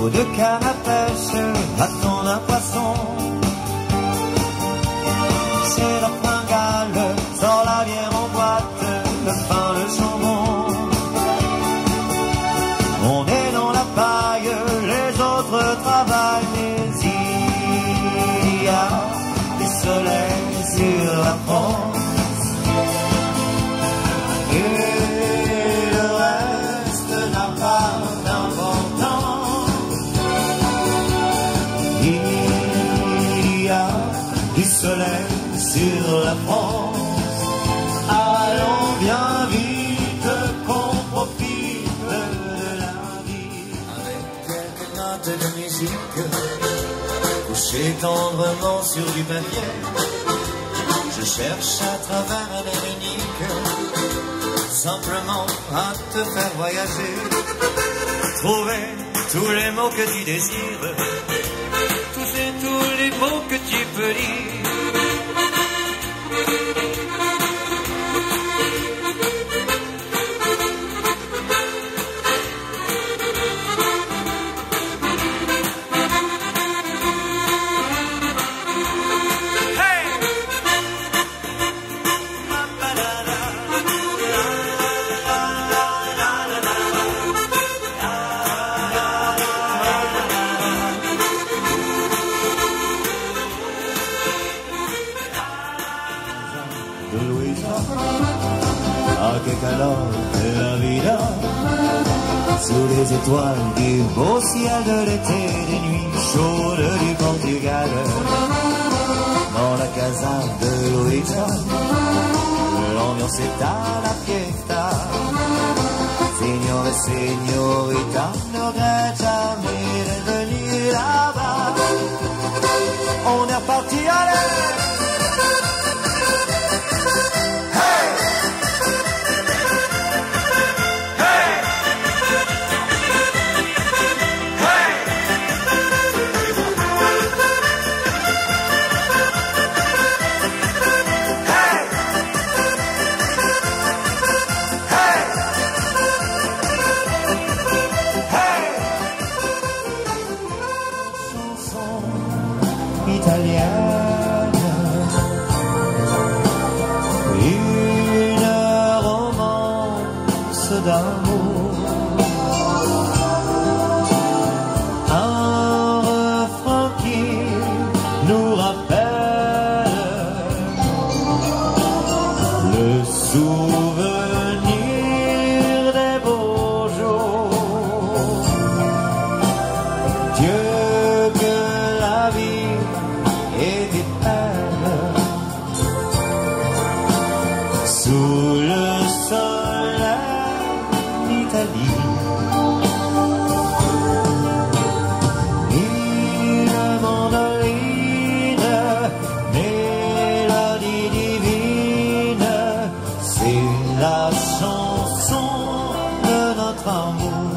peau de canne à pêche, bâton d'un poisson. C'est la fringale, sort la bière en boîte, le pain, le jambon. On est dans la paille, les autres travaillent, mais il y a du soleil sur la France. Et le reste n'a pas d'importance. Il y a du soleil sur la France. Allons bien vite qu'on profite de la vie. Avec quelques notes de musique couchées tendrement sur du papier, je cherche à travers un air unique simplement à te faire voyager, trouver tous les mots que tu désires, toucher tous les mots que tu peux lire. De Louisa a que calor de la vida, sous les étoiles du beau ciel de l'été, des nuits chaudes du Portugal. Dans la casa de Louisa, l'ambiance est à la fiesta. Signore et signorita, ne regrette jamais de venir là-bas. On est reparti à l'air. Italienne, une romance d'amour, un refrain qui nous rappelle le souvenir des beaux jours. Dieu que la vie et des perles sous le soleil d'Italie. Une mandoline, mélodie divine, c'est la chanson de notre amour.